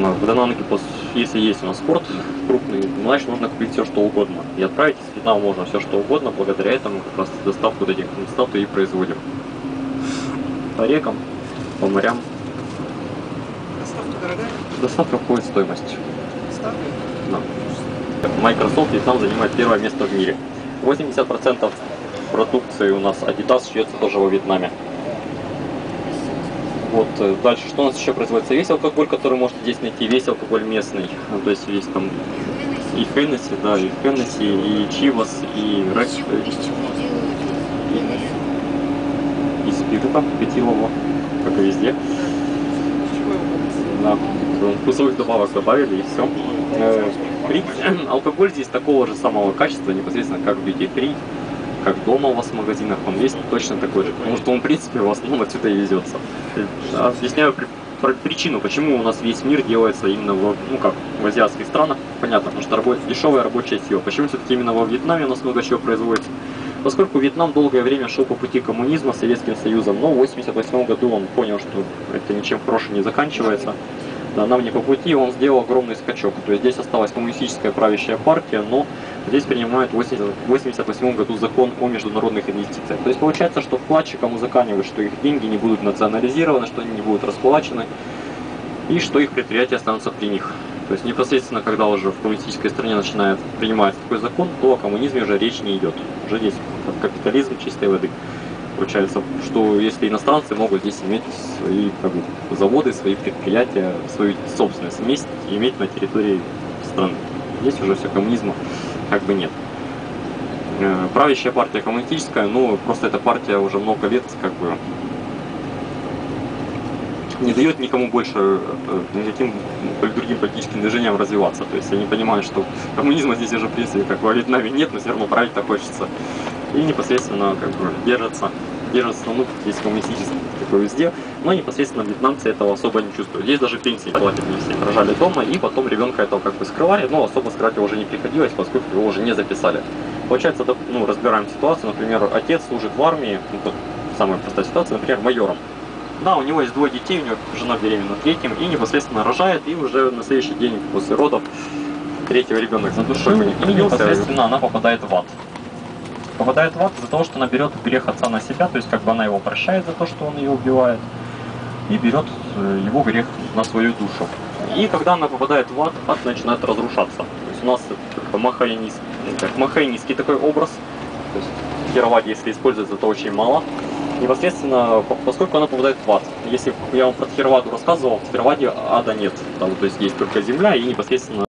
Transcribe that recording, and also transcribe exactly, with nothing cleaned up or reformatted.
Соответственно, в данном случае, если есть у нас порт крупный, значит нужно купить все что угодно. И отправить из Вьетнама можно все что угодно, благодаря этому как раз доставку вот этих статуй и производим. По рекам, по морям. Доставка дорогая? Доставка входит в стоимость. Доставка? Да. Microsoft Вьетнам занимает первое место в мире. восемьдесят процентов продукции у нас Adidas шьется тоже во Вьетнаме. Вот, дальше, что у нас еще производится? Весь алкоголь, который можете здесь найти, весь алкоголь местный. Ну, то есть есть там и Хеннесси, да, и Хеннесси, и Чивас, и Рекс, и спирта питьевого, как и везде. Да, вкусовых добавок добавили, и все. Алкоголь здесь такого же самого качества, непосредственно как в duty free, как дома у вас в магазинах, он есть точно такой же, потому что он, в принципе, в основном отсюда и везется. Объясняю при, при, причину, почему у нас весь мир делается именно в, ну как, в азиатских странах, понятно, потому что рабо дешевая рабочая сила. Почему все-таки именно во Вьетнаме у нас много чего производится? Поскольку Вьетнам долгое время шел по пути коммунизма с Советским Союзом, но в восемьдесят восьмом году он понял, что это ничем хорошим не заканчивается. Да, нам не по пути, он сделал огромный скачок. То есть здесь осталась коммунистическая правящая партия, но здесь принимают в восемьдесят восьмом году закон о международных инвестициях. То есть получается, что вкладчикам узаконивают, что их деньги не будут национализированы, что они не будут расплачены, и что их предприятия останутся при них. То есть непосредственно, когда уже в коммунистической стране начинает приниматься такой закон, то о коммунизме уже речь не идет. Уже здесь капитализм чистой воды. Получается, что если иностранцы могут здесь иметь свои как бы, заводы, свои предприятия, свою собственность иметь, иметь на территории страны. Здесь уже все коммунизма как бы нет. Правящая партия коммунистическая, ну просто эта партия уже много лет как бы не дает никому больше, никаким другим политическим движениям развиваться. То есть они понимают, что коммунизма здесь уже в принципе как во Вьетнаме нет, но все равно править-то хочется. И непосредственно как бы держатся, держатся, ну, здесь коммунистический такой везде, но непосредственно вьетнамцы этого особо не чувствуют. Здесь даже пенсии платят не все, рожали дома, и потом ребенка этого как бы скрывали, но особо скрывать его уже не приходилось, поскольку его уже не записали. Получается, ну, разбираем ситуацию, например, отец служит в армии, ну, тут самая простая ситуация, например, майором. Да, у него есть двое детей, у него жена беременна третьим, и непосредственно рожает, и уже на следующий день после родов третьего ребенок за душой не появился, непосредственно она попадает в ад. Попадает в ад из-за того, что она берет грех отца на себя, то есть как бы она его прощает за то, что он ее убивает, и берет его грех на свою душу. И когда она попадает в ад, ад начинает разрушаться. То есть у нас махаянистский, махаянистский такой образ, то есть в Theravada, если используется, то очень мало. Непосредственно, поскольку она попадает в ад. Если я вам про Theravada рассказывал, в Theravada ада нет, там, то есть есть только земля и непосредственно